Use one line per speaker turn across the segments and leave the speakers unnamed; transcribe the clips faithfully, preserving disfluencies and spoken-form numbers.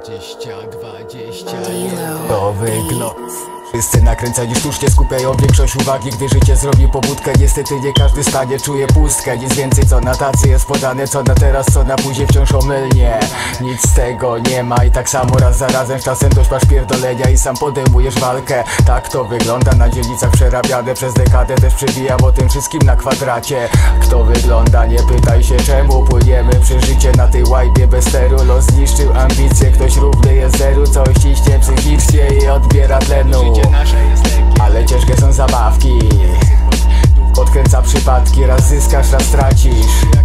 dwadzieścia, dwadzieścia jeden.
To wygląda. Wszyscy nakręcani sztucznie skupiają większość uwagi, gdy życie zrobi pobudkę. Niestety nie każdy stanie czuje pustkę. Nic więcej co na tacy jest podane, co na teraz, co na później wciąż omylnie. Nic z tego nie ma i tak samo raz za razem czasem dość masz pierdolenia i sam podejmujesz walkę. Tak to wygląda na dzielnicach przerabiane przez dekadę. Też przybijam o tym wszystkim na kwadracie. Kto wygląda, nie pytaj się czemu. Płyniemy przez życie na tej łajbie bez steru. Los zniszczył ambicje, ktoś równy jest zeru. Coś ciśnie psychicznie i odbiera tlenu. Ale ciężkie są zabawki. Podkręca przypadki, raz zyskasz, raz stracisz.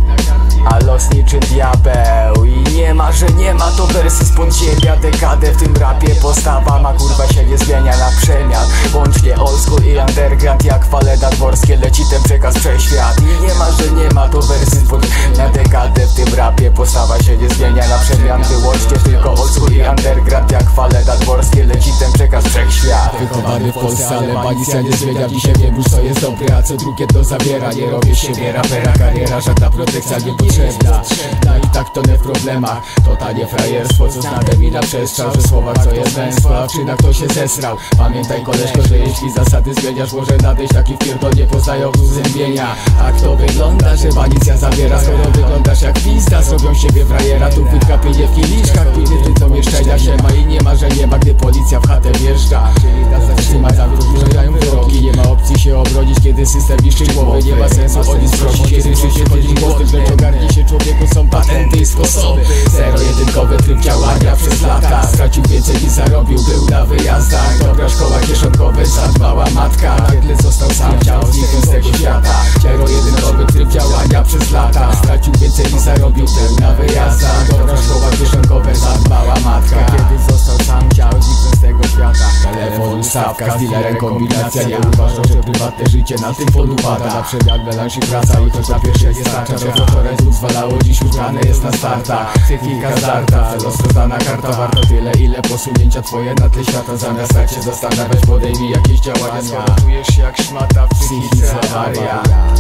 A los niczym diabeł. I nie ma, że nie ma, to wersy z podziemia. Dekadę w tym rapie postawa ma, kurwa się nie zmienia na przemian. Łącznie old school i underground, jak fale nadmorskie leci ten przekaz przeświat. I nie ma, że nie ma, to wersy z podziemia. Dekadę w tym rapie postawa się nie zmienia na przemian. Wyłącznie tylko old school i underground, jak fale nadmorskie leci ten przekaz wszechświat.
Wychowany w Polsce, ale banicja nie zmienia. Dzisiaj wiem już co jest dobre, a co drugie to zabiera. Nie robię siebie rapera, kariera, żadna protekcja nie potrzebna. No i tak tonę w problemach, totalnie frajerstwo, co znane mi na przestrzał, że słowa co jest męstwo, a w czynach to się zesrał. Pamiętaj koleżko, że jeśli zasady zmieniasz, może nadejść taki wpierdol, nie poznają uzębienia. Tak to wygląda, że banicja zabiera, skoro wyglądasz jak pizda, zrobią siebie frajera. Tu wódka płynie w kieliszkach, płynie w tym co mieszczenia się ma. I nie ma, że nie ma, gdy policja w chatę wjeżdża. Trzyma za wróżają wyroki, nie ma opcji się obronić, kiedy system niszczy głowy. Nie ma sensu o nic prosić, kiedy życie chodzi głosem, lecz ogarnij się człowieku, są patenty i sposoby. Zero-jedynkowy tryb działania przez lata. Stracił więcej niż zarobił, był na wyjazdach. Dobra szkoła kieszonkowa, zadbała matka. Kiedy został sam, chciał zniknąć z tego świata. Zero-jedynkowy tryb działania przez lata. Stracił więcej niż zarobił, był na wyjazdach. Dobra szkoła kieszonkowa, zadbała matka. Kiedy został sam, chciał zniknąć z tego świata. Telefon, ustawka, z dealerem kombinacja. Nie uważał, że prywatne życie na tym polu pada. Na przemian melanż i praca i choć na pierwsze nie starcza. Że zwalało dziś już grane jest na starta. Psychika zdarta, celos rozdana karta. Warto tyle, ile posunięcia twoje na tle świata. Zamiast tak się zastanawiać, podejmij jakieś działania. Skoro czujesz się jak szmata w psychice awaria.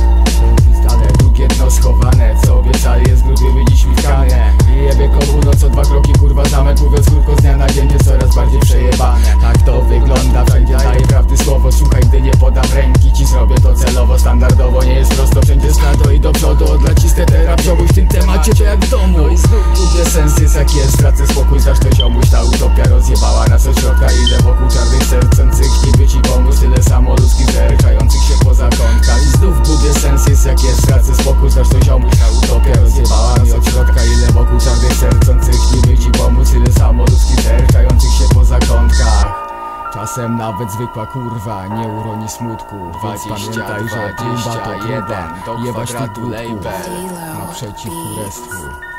Ale drugie dno schowane, co obiecali jest grubymi dziś mitkane. I jebie komu co dwa kroki, kurwa zamek. Mówiąc krótko, z dnia na dzień jest coraz bardziej przejebane. Tak to wygląda, wszędzie daję prawdy słowo. Słuchaj, gdy nie podam ręki, ci zrobię to celowo. Standardowo nie jest prosto, wszędzie stado i do przodu. Odlaciste teraz wziąłeś w tym temacie, to jak w domu. No i znów gubię sens jest jak jest, tracę spokój, zaś to ziomuś. Ta utopia rozjebała nas od środka. Ile wokół czarnych sercących, niby ci pomóc. Tyle samo ludzkich zerczających się poza kątka. I znów gubię sens jest jak jest, tracę spokój, zaś to ziomuś. Ta utopia rozjebała nas od środka. Ile wokół czarnych sercących, niby ci pomóc. Tyle samo ludzkich zerczających się poza kątkach. Czasem nawet zwykła kurwa nie uroni smutku. dwadzieścia,
Pamiętaj, że
dwadzieścia jeden, do
jebać
kwadratu
ty
label
naprzeciw kurestwu.